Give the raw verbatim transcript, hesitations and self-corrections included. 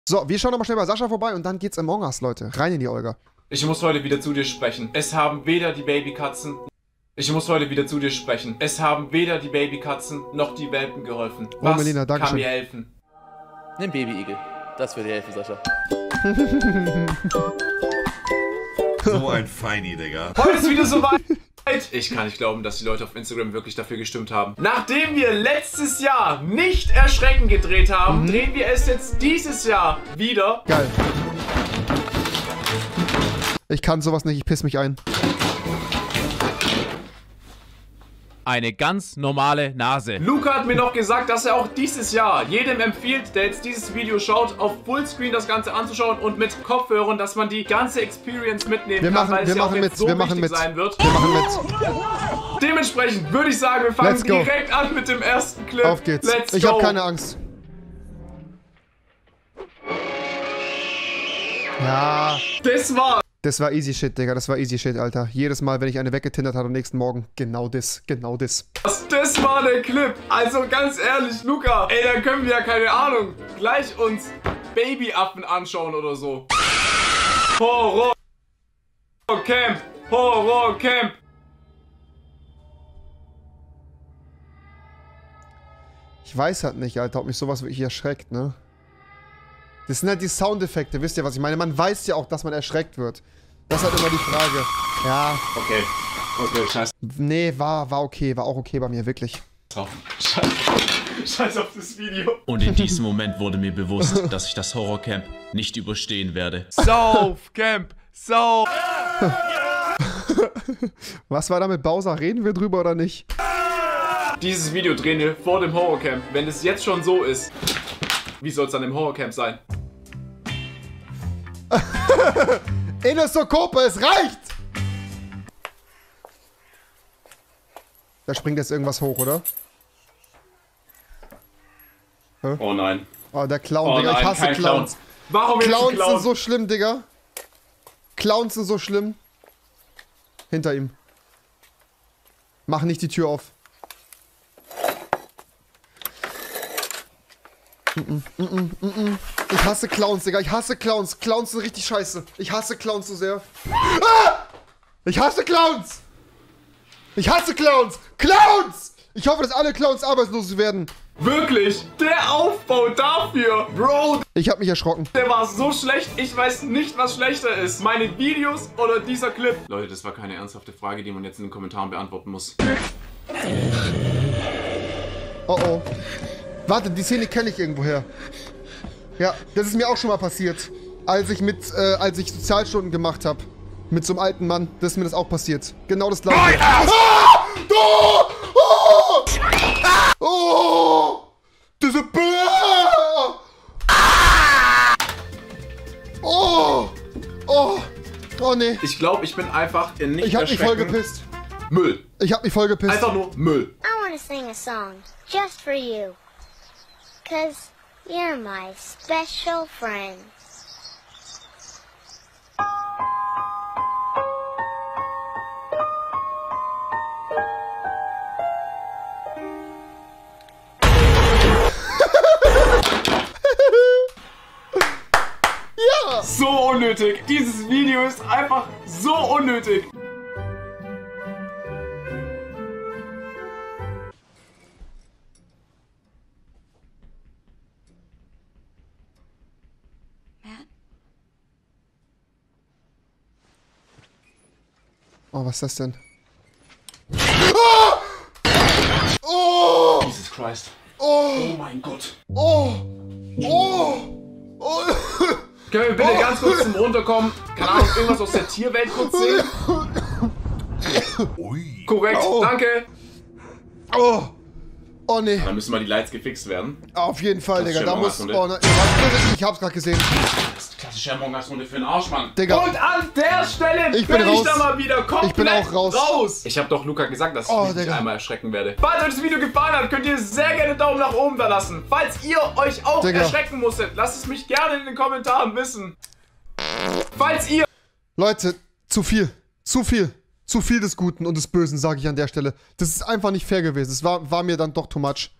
So, wir schauen nochmal schnell bei Sascha vorbei und dann geht's Among Us, Leute. Rein in die Olga. Ich muss heute wieder zu dir sprechen. Es haben weder die Babykatzen... Ich muss heute wieder zu dir sprechen. Es haben weder die Babykatzen noch die Welpen geholfen. Oh, Was Melina, danke kann schön. mir helfen? Nimm Baby-Igel. Das würde dir helfen, Sascha. So ein Feini, Digga. Heute ist wieder soweit. Ich kann nicht glauben, dass die Leute auf Instagram wirklich dafür gestimmt haben. Nachdem wir letztes Jahr nicht Erschrecken gedreht haben, mhm. drehen wir es jetzt dieses Jahr wieder. Geil. Ich kann sowas nicht, ich piss mich ein. Eine ganz normale Nase. Luca hat mir noch gesagt, dass er auch dieses Jahr jedem empfiehlt, der jetzt dieses Video schaut, auf Fullscreen das Ganze anzuschauen und mit Kopfhörern, dass man die ganze Experience mitnehmen wir kann, machen, weil wir es ja machen auch mit, jetzt so wir machen wichtig mit. sein wird. Wir machen mit. Dementsprechend würde ich sagen, wir fangen direkt an mit dem ersten Clip. Auf geht's. Let's ich go. habe keine Angst. Ja. Das war... Das war easy shit, Digga. Das war easy shit, Alter. Jedes Mal, wenn ich eine weggetindert hatte am nächsten Morgen, genau das, genau das. Das war der Clip. Also ganz ehrlich, Luca, ey, dann können wir ja, keine Ahnung, gleich uns Babyaffen anschauen oder so. Horror Camp, Horror Camp. Ich weiß halt nicht, Alter, ob mich sowas wirklich erschreckt, ne? Das sind halt die Soundeffekte, wisst ihr, was ich meine? Man weiß ja auch, dass man erschreckt wird. Das ist halt immer die Frage. Ja. Okay. Okay, scheiße. Nee, war, war okay. War auch okay bei mir, wirklich. Scheiße. Scheiß auf das Video. Und in diesem Moment wurde mir bewusst, dass ich das Horrorcamp nicht überstehen werde. Sauf, Camp, sauf. Was war da mit Bowser? Reden wir drüber oder nicht? Dieses Video drehen wir vor dem Horrorcamp. Wenn es jetzt schon so ist, wie soll es dann im Horrorcamp sein? Inosokope, es reicht! Da springt jetzt irgendwas hoch, oder? Hä? Oh nein. Oh, der Clown, Oh Digga. nein, Ich hasse kein Clowns. Clown. Warum jetzt ein Clowns Clown? sind so schlimm, Digga. Clowns sind so schlimm. Hinter ihm. Mach nicht die Tür auf. Mm -mm, mm -mm, mm. Ich hasse Clowns, Digga. Ich hasse Clowns. Clowns sind richtig scheiße. Ich hasse Clowns so sehr. Ah! Ich hasse Clowns! Ich hasse Clowns! Clowns! Ich hoffe, dass alle Clowns arbeitslos werden. Wirklich? Der Aufbau dafür, Bro, Ich hab mich erschrocken. der war so schlecht. Ich weiß nicht, was schlechter ist. Meine Videos oder dieser Clip? Leute, das war keine ernsthafte Frage, die man jetzt in den Kommentaren beantworten muss. Oh oh. Warte, die Szene kenne ich irgendwoher. Ja, das ist mir auch schon mal passiert. Als ich mit, äh, als ich Sozialstunden gemacht habe. Mit so einem alten Mann. Das ist mir das auch passiert. Genau das gleiche. Ah! Oh! Oh! Oh! Diese B Oh! Oh! Oh nee. Ich glaube, ich bin einfach in nicht Ich hab mich voll erschrecken. gepisst. Müll. Ich hab mich voll gepisst. Einfach nur Müll. I want to sing a song just for you. Cause you're my special friend. Ja! So unnötig. Dieses Video ist einfach so unnötig. Oh, was ist das denn? Oh! Oh! Jesus Christ. Oh! Oh mein Gott. Oh! Oh! Oh! Können wir bitte ganz kurz zum Runterkommen? Keine Ahnung, irgendwas aus der Tierwelt kurz sehen? Ui. Korrekt, Oh. danke. Oh! Oh nee. Dann müssen mal die Lights gefixt werden. Auf jeden Fall, Das Digga. ist Da schön, muss. Among Us, Oh, ne, warte, ich hab's grad gesehen. Das ist klassische Among Us Runde für den Arsch, Mann. Digga. Und an der Stelle Ich bin bin raus. ich da mal wieder komplett Ich bin auch raus. Ich hab doch Luca gesagt, dass ich Oh, mich nicht Digga. einmal erschrecken werde. Falls euch das Video gefallen hat, könnt ihr sehr gerne einen Daumen nach oben da lassen. Falls ihr euch auch Digga. erschrecken musstet, lasst es mich gerne in den Kommentaren wissen. Falls ihr... Leute, zu viel. Zu viel. Zu viel des Guten und des Bösen, sage ich an der Stelle. Das ist einfach nicht fair gewesen. Es war, war mir dann doch too much.